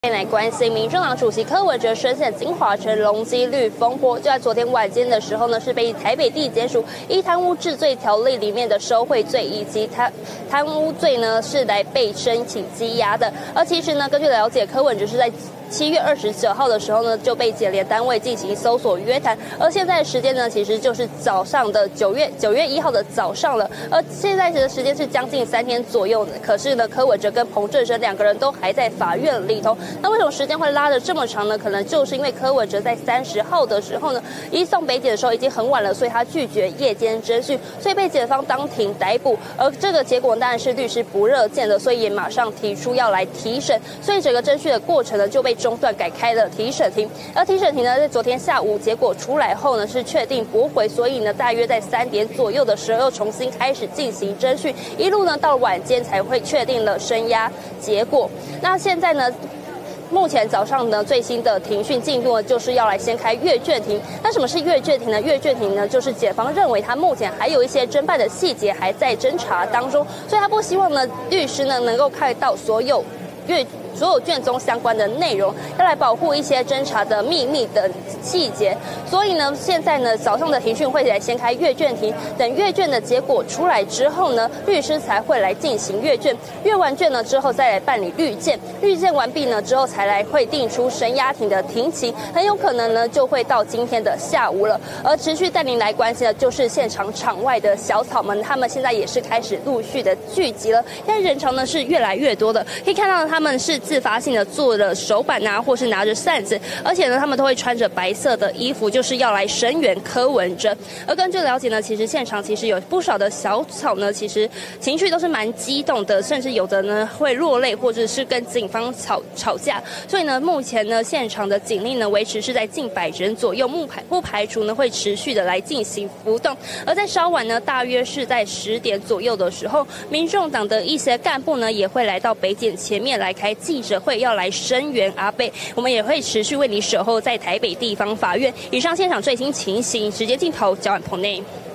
来关心，民众党主席柯文哲深陷金华城容积率风波，就在昨天晚间的时候呢，是被台北地检署依贪污治罪条例里面的收贿罪以及贪污罪呢，是来被申请羁押的。而其实呢，根据了解，柯文哲是在7月29号的时候呢，就被检联单位进行搜索约谈，而现在的时间呢，其实就是早上的9月1号的早上了，而现在的时间是将近3天左右。可是呢，柯文哲跟彭正生两个人都还在法院里头。那为什么时间会拉得这么长呢？可能就是因为柯文哲在30号的时候呢，移送北检的时候已经很晚了，所以他拒绝夜间侦讯，所以被检方当庭逮捕。而这个结果当然是律师不乐见的，所以也马上提出要来提审，所以整个侦讯的过程呢就被中断，改开了提审庭。而提审庭呢，在昨天下午结果出来后呢，是确定驳回，所以呢，大约在3点左右的时候又重新开始进行侦讯，一路呢到晚间才会确定了声押结果。那现在呢？目前早上呢，最新的庭讯进度呢，就是要来先开阅卷庭。那什么是阅卷庭呢？阅卷庭呢，就是检方认为他目前还有一些侦办的细节还在侦查当中，所以他不希望呢，律师呢能够看到所有卷宗相关的内容，要来保护一些侦查的秘密的细节。所以呢，现在呢早上的庭讯会来先开阅卷庭，等阅卷的结果出来之后呢，律师才会来进行阅卷，阅完卷呢之后再来办理律见，律见完毕呢之后才来会定出声押庭的庭期，很有可能呢就会到今天的下午了。而持续带您来关心的就是现场场外的小草们，他们现在也是开始陆续的聚集了，现在人潮呢是越来越多的，可以看到他们是自发性的做了手板啊，或是拿着扇子，而且呢，他们都会穿着白色的衣服，就是要来声援柯文哲。而根据了解呢，其实现场其实有不少的小草呢，其实情绪都是蛮激动的，甚至有的呢会落泪，或者是跟警方吵架。所以呢，目前呢，现场的警力呢维持是在近100人左右，不排除呢会持续的来进行浮动。而在稍晚呢，大约是在10点左右的时候，民众党的一些干部呢也会来到北检前面来开记者会，要来声援阿贝。我们也会持续为你守候在台北地方法院。以上现场最新情形，直接镜头交往棚内。